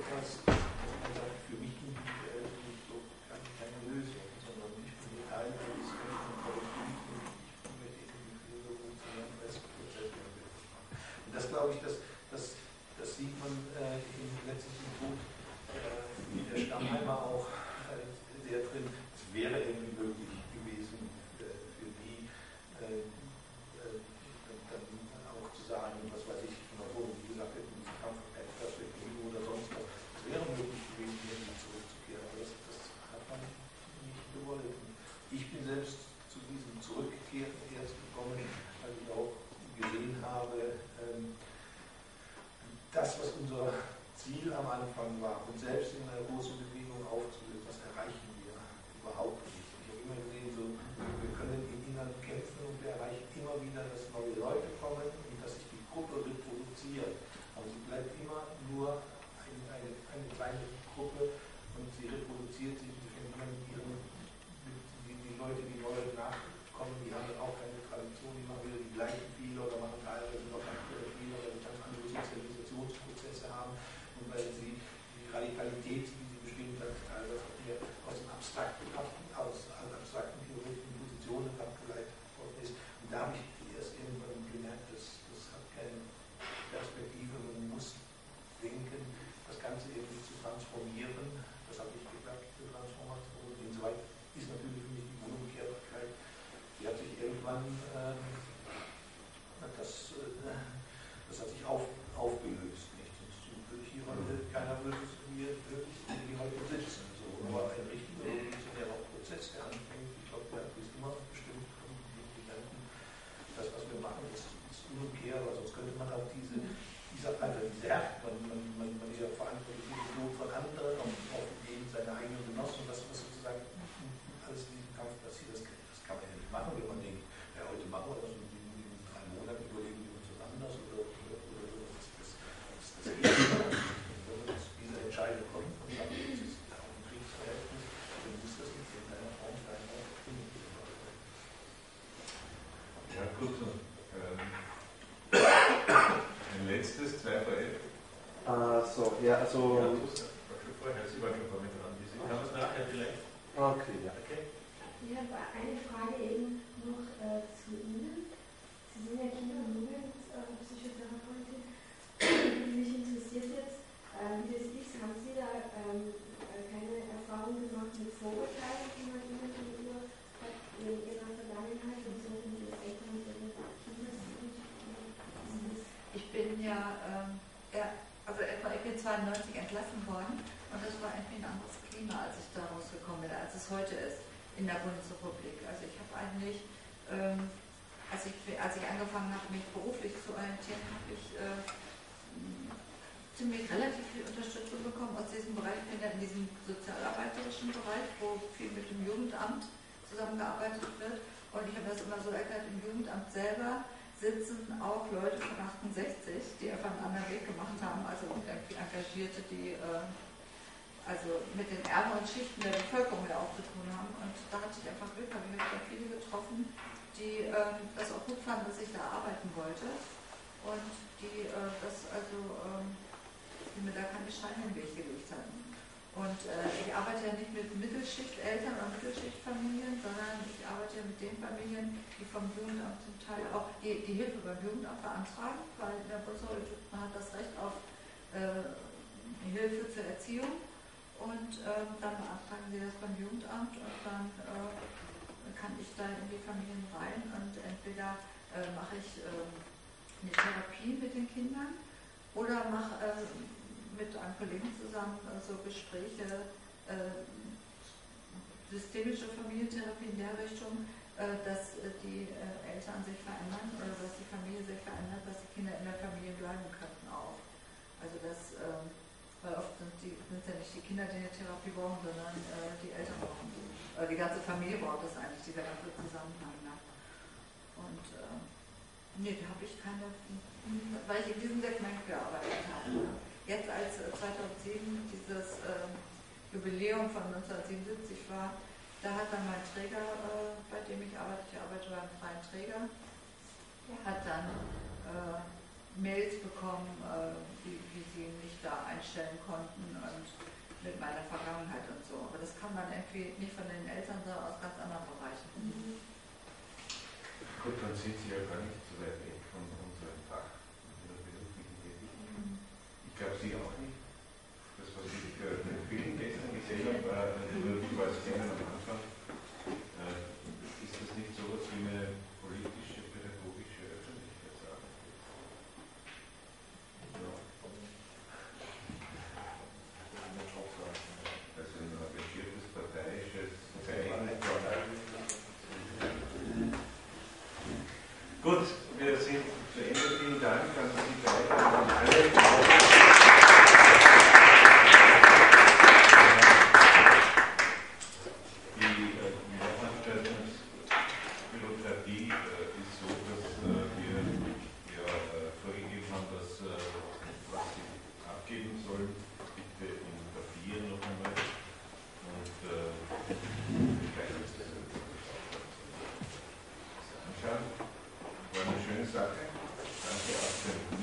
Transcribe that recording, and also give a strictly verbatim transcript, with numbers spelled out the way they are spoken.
etwas, man sagt, für mich nicht, äh, nicht so keine, keine Lösung, sondern ich bin Teil eines großen Kollektivs und ich möchte irgendwie für so funktionieren, als Prozess entwickeln. Und das glaube ich, das, das, das sieht man äh, im letztlichen Buch äh, wie der Stammheimer auch äh, sehr drin. Es wäre irgendwie möglich gewesen, äh, für die äh, äh, dann, dann auch zu sagen, was weiß ich, wie gesagt, in Kampfperspektive oder sonst was. Es wäre möglich gewesen, hier zurückzukehren, aber das, das hat man nicht gewollt. Ich bin selbst zu diesem Zurückkehren erst gekommen, als ich auch gesehen habe, ähm, das, was unser Ziel am Anfang war, und selbst in einer großen Bewegung aufzulösen, das erreichen wir überhaupt nicht. Ich habe immer gesehen, so, wir können im Inneren kämpfen und wir erreichen immer wieder, dass neue Leute kommen und dass sich die Gruppe reproduziert. Aber sie bleibt immer nur eine, eine, eine kleine Gruppe und sie reproduziert sich und sie fängt an mit ihren, mit die, die Leute, die neu nachkommen, die haben dann auch keine Tradition, die machen wieder die gleichen Fehler oder machen teilweise noch andere Fehler oder ganz andere Sozialisationsprozesse haben und weil sie die Radikalität, die sie bestimmt hat, teilweise mehr aus dem abstrakten, aus abstrakten theoretischen Positionen abgeleitet worden ist. Und da habe ich erst irgendwann gemerkt, dass das hat keine Perspektive, man muss denken, das Ganze irgendwie zu transformieren. Das habe ich gedacht, die Transformation. Und insoweit ist natürlich für mich die Umkehrbarkeit, die hat sich irgendwann, äh, das, äh, das hat sich auf, aufgelöst. Nicht? Sonst würde ich hier heute, keiner würde hier wirklich hier heute sitzen. So. Aber ein richtiger revolutionärer Prozess, der anfängt, ich glaube, der ist immer bestimmt von den Gedanken, das, was wir machen, ist, ist unumkehrbar, sonst könnte man auch diese, dieser, also diese Härte, man, man, man, man ist ja verantwortlich für den Tod von anderen, auch, auch gegen seine eigenen Genossen, was, was sozusagen alles in diesem Kampf passiert, das, das kann man ja nicht machen, wenn man denkt, ja, heute machen wir das und in, in drei Monaten überlegen wir uns was anderes oder, oder, oder so. Das, das, das, das geht nicht. Wenn diese Entscheidung kommt und sagt, es ist auch ein Kriegsverhältnis, dann muss das in irgendeiner Form sein, auch finden. Ja, kurz noch. Ähm, ein letztes, zwei vor elf. Uh, so, ja, also. Ja, vorher, Sie waren schon vorher dran. Sie kann es nachher vielleicht. Okay, ja. Okay. Ich habe eine Frage eben noch äh, zu Ihnen. Sie sind ja Kinder- und Jugendpsychotherapeutin. Die mich interessiert jetzt, äh, wie das ist. Haben Sie da ähm, keine Erfahrung gemacht mit Vorurteilen, die man Ihnen gegenüber hat in Ihrer Vergangenheit und so mit den Eltern und den Kindern? Ich bin ja, ähm, ja also etwa ich bin zweiundneunzig entlassen worden und das war irgendwie ein anderes Klima, als ich da rausgekommen bin, als es heute ist in der Bundesrepublik. Also ich habe eigentlich, ähm, als, ich, als ich angefangen habe, mich beruflich zu orientieren, habe ich äh, ziemlich relativ viel Unterstützung bekommen aus diesem Bereich. Ich bin ja in diesem sozialarbeiterischen Bereich, wo viel mit dem Jugendamt zusammengearbeitet wird. Und ich habe das immer so erklärt, im Jugendamt selber sitzen auch Leute von achtundsechzig, die einfach einen anderen Weg gemacht haben, also irgendwie Engagierte, die äh, also mit den ärmeren Schichten der Bevölkerung ja auch zu tun haben. Und da hatte ich einfach Glück, habe ich habe viele getroffen, die äh, das auch gut fanden, dass ich da arbeiten wollte und die äh, das also äh, die mir da keine Steine im Weg gelegt hatten. Und äh, ich arbeite ja nicht mit Mittelschichteltern oder Mittelschichtfamilien, sondern ich arbeite ja mit den Familien, die vom Jugendamt zum Teil auch die, die Hilfe beim Jugendamt beantragen, weil in der Bundesrepublik man hat das Recht auf äh, Hilfe zur Erziehung und äh, dann beantragen sie das beim Jugendamt und dann äh, kann ich da in die Familien rein und entweder äh, mache ich äh, eine Therapie mit den Kindern oder mache äh, mit einem Kollegen zusammen äh, so Gespräche, äh, systemische Familientherapie in der Richtung, äh, dass äh, die äh, Eltern sich verändern oder dass die Familie sich verändert, dass die Kinder in der Familie bleiben könnten auch. Also das, äh, weil oft sind die sind ja nicht die Kinder, die eine Therapie brauchen, sondern äh, die Eltern brauchen die. Äh, die ganze Familie braucht das eigentlich, dieser ganze Zusammenhang. Ne? Und äh, nee, da habe ich keine, weil ich in diesem Segment gearbeitet habe. Ne? Jetzt als äh, zweitausendsieben dieses äh, Jubiläum von neunzehnhundertsiebenundsiebzig war, da hat dann mein Träger, äh, bei dem ich arbeite, ich arbeite beim freien Träger, der hat dann äh, Mails bekommen, äh, wie, wie sie mich da einstellen konnten und mit meiner Vergangenheit und so. Aber das kam dann irgendwie nicht von den Eltern, sondern aus ganz anderen Bereichen. Mhm. Gut, dann sind Sie ja gar nicht so weit weg von unserem Fach, von der beruflichen Tätigkeit. Ich glaube, Sie auch nicht. Das, was ich äh, den Film gestern gesehen habe, äh, nur die paar Szenen am Anfang, äh, ist das nicht so etwas wie eine politische, pädagogische Öffentlichkeitsarbeit? Ja. Also ein engagiertes parteiisches Zeichen. Gut, wir sind zu Ende. Vielen Dank an Sie beide und alle. Die Veranstaltungsbürokratie ist so, dass wir ja vorgegeben haben, dass was Sie abgeben sollen, bitte in Papier noch einmal. Und anschauen. War eine schöne Sache. Danke auch für